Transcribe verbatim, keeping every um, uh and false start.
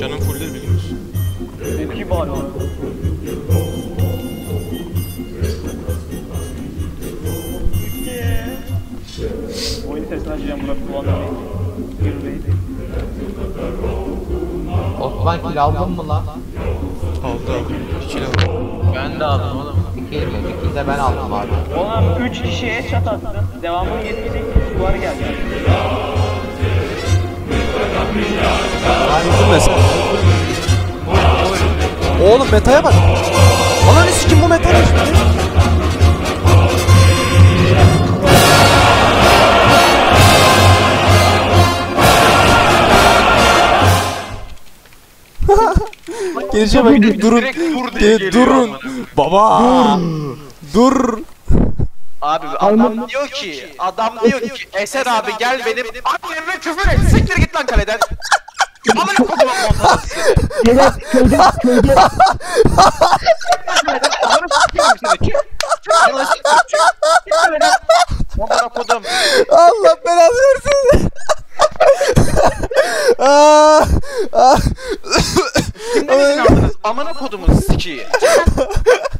Canım fulldir biliyor musun? Benimki var o. Oyun sesini açacağım Murat kullanmayı. Yürümeyi. Osman kill aldın mı lan? Aldı aldı. İki kilo aldı. Ben de aldım oğlum. Bir kill mi? Bir kill de ben aldım abi. Oğlum üç kişiye çat attım. Devamını getirecek sular geldi. Vurdum mesela. Oğlum metaya bak. Ananı sikim bu meta ne şimdi? Geleceğe bak durun. Direkt vur diye De, geliyor durun. amına. Baba. Dur. Abi adam diyor ki, adam diyor ki Eser abi gel benim anneme küfür et, siktir git lan kaleden. Amına kodumun montajı seni. Evet köyde köyde. Amına sikeyim seni. Çık. Çık. Amına sikeyim. Çık. Çık kaleden. Amına kodum. Allah belanı versin. Aa, aa. Kimden izin aldınız? Amına kodumun sikiyi.